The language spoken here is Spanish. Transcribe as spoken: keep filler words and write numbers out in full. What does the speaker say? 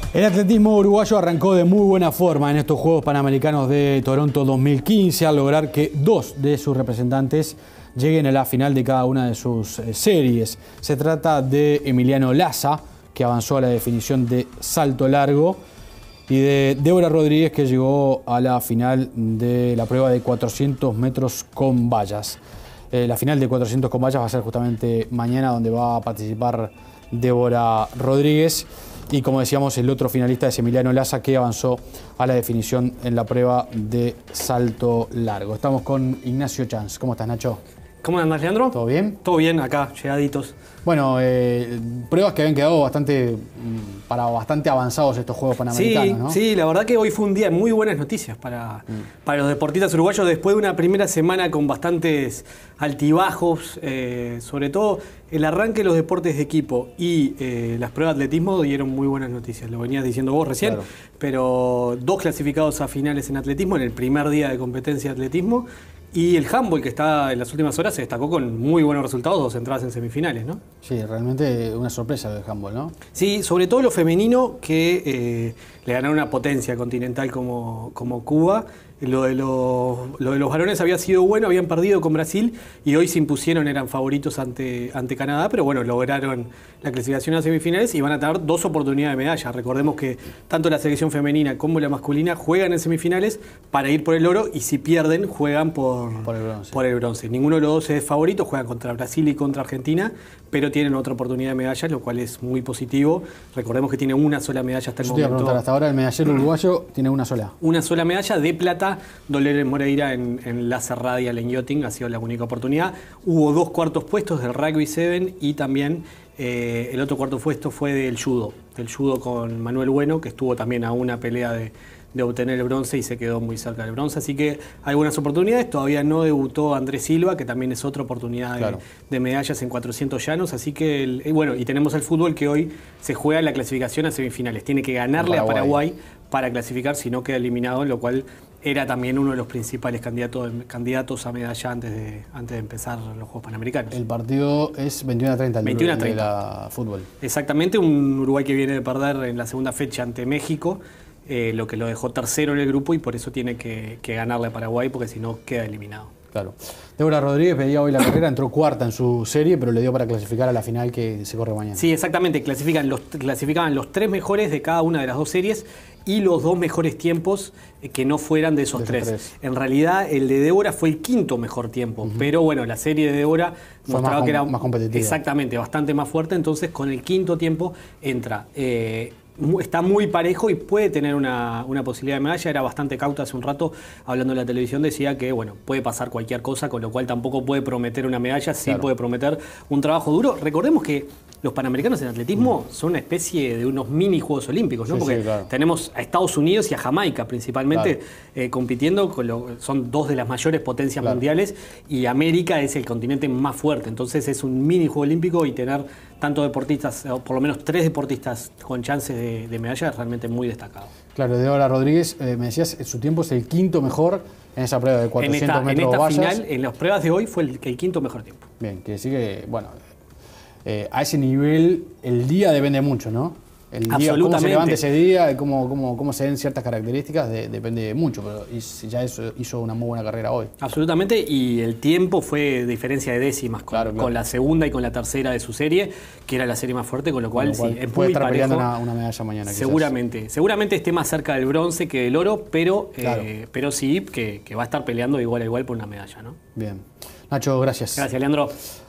El atletismo uruguayo arrancó de muy buena forma en estos Juegos Panamericanos de Toronto dos mil quince al lograr que dos de sus representantes lleguen a la final de cada una de sus series. Se trata de Emiliano Laza, que avanzó a la definición de salto largo, y de Débora Rodríguez, que llegó a la final de la prueba de cuatrocientos metros con vallas. Eh, la final de cuatrocientos con vallas va a ser justamente mañana, donde va a participar Débora Rodríguez. Y como decíamos, el otro finalista es Emiliano Laza, que avanzó a la definición en la prueba de salto largo. Estamos con Ignacio Chanz. ¿Cómo estás, Nacho? ¿Cómo andas, Leandro? ¿Todo bien? Todo bien, acá, llegaditos. Bueno, eh, pruebas que habían quedado bastante para bastante avanzados estos Juegos Panamericanos, sí, ¿no? Sí, la verdad que hoy fue un día de muy buenas noticias para, mm. para los deportistas uruguayos después de una primera semana con bastantes altibajos, eh, sobre todo el arranque de los deportes de equipo y eh, las pruebas de atletismo dieron muy buenas noticias, lo venías diciendo vos recién, claro. Pero dos clasificados a finales en atletismo en el primer día de competencia de atletismo. Y el handball, que está en las últimas horas, se destacó con muy buenos resultados, dos entradas en semifinales, ¿no? Sí, realmente una sorpresa el handball, ¿no? Sí, sobre todo lo femenino, que eh, le ganaron una potencia continental como, como Cuba. Lo de, los, lo de los varones había sido bueno, habían perdido con Brasil y hoy se impusieron, eran favoritos ante, ante Canadá, pero bueno, lograron la clasificación a semifinales y van a tener dos oportunidades de medalla. Recordemos que tanto la selección femenina como la masculina juegan en semifinales para ir por el oro y si pierden juegan por, por, el, bronce. por el bronce. Ninguno de los dos es favorito, juegan contra Brasil y contra Argentina, pero tienen otra oportunidad de medalla, lo cual es muy positivo. Recordemos que tiene una sola medalla hasta el Yo momento. Te iba a preguntar, hasta ahora el medallero uruguayo tiene una sola. Una sola medalla de plata. Dolores Moreira en, en láser radial en yachting ha sido la única oportunidad. Hubo dos cuartos puestos del rugby siete y también eh, el otro cuarto puesto fue del judo, del judo con Manuel Bueno, que estuvo también a una pelea de, de obtener el bronce y se quedó muy cerca del bronce. Así que algunas oportunidades. Todavía no debutó Andrés Silva, que también es otra oportunidad de, claro. de medallas en cuatrocientos llanos. Así que, el, y bueno, y tenemos el fútbol, que hoy se juega la clasificación a semifinales. Tiene que ganarle Paraguay. a Paraguay para clasificar, si no queda eliminado, en lo cual era también uno de los principales candidatos, candidatos a medalla antes de, antes de empezar los Juegos Panamericanos. El partido es veintiuno a treinta, el veintiuno a treinta. De la fútbol. Exactamente, un Uruguay que viene de perder en la segunda fecha ante México, eh, lo que lo dejó tercero en el grupo y por eso tiene que, que ganarle a Paraguay, porque si no queda eliminado. Claro. Débora Rodríguez pedía hoy la carrera, entró cuarta en su serie, pero le dio para clasificar a la final que se corre mañana. Sí, exactamente. Clasifican los, clasificaban los tres mejores de cada una de las dos series y los dos mejores tiempos que no fueran de esos, de esos tres. tres. En realidad, el de Débora fue el quinto mejor tiempo, uh-huh. pero bueno, la serie de Débora fue mostraba más, que era más competitiva. Exactamente, bastante más fuerte. Entonces, con el quinto tiempo entra. Eh, Está muy parejo y puede tener una, una posibilidad de medalla. Era bastante cauta hace un rato, hablando en la televisión, decía que bueno, puede pasar cualquier cosa, con lo cual tampoco puede prometer una medalla, sí claro. puede prometer un trabajo duro. Recordemos que los Panamericanos en atletismo mm. son una especie de unos mini Juegos Olímpicos, ¿no? Sí, Porque sí, claro. tenemos a Estados Unidos y a Jamaica principalmente claro. eh, compitiendo, con lo, son dos de las mayores potencias claro. mundiales y América es el continente más fuerte. Entonces es un mini Juego Olímpico y tener tantos deportistas, o por lo menos tres deportistas con chances de, de medalla es realmente muy destacado. Claro, Débora Rodríguez, eh, me decías, su tiempo es el quinto mejor en esa prueba de cuatrocientos en esta, metros en esta vallas. final, en las pruebas de hoy fue el, el quinto mejor tiempo. Bien, quiere decir que, bueno, eh, a ese nivel el día depende mucho, ¿no? El día, cómo se levanta ese día, cómo, cómo, cómo se ven ciertas características, de, depende mucho, pero ya eso hizo una muy buena carrera hoy. Absolutamente, y el tiempo fue diferencia de décimas con, claro, claro. con la segunda y con la tercera de su serie, que era la serie más fuerte, con lo cual, con lo cual sí, es puede muy estar parejo. peleando una, una medalla mañana. Seguramente, quizás. seguramente esté más cerca del bronce que del oro, pero, claro. eh, pero sí que, que va a estar peleando igual a igual por una medalla, ¿no? Bien. Nacho, gracias. Gracias, Leandro.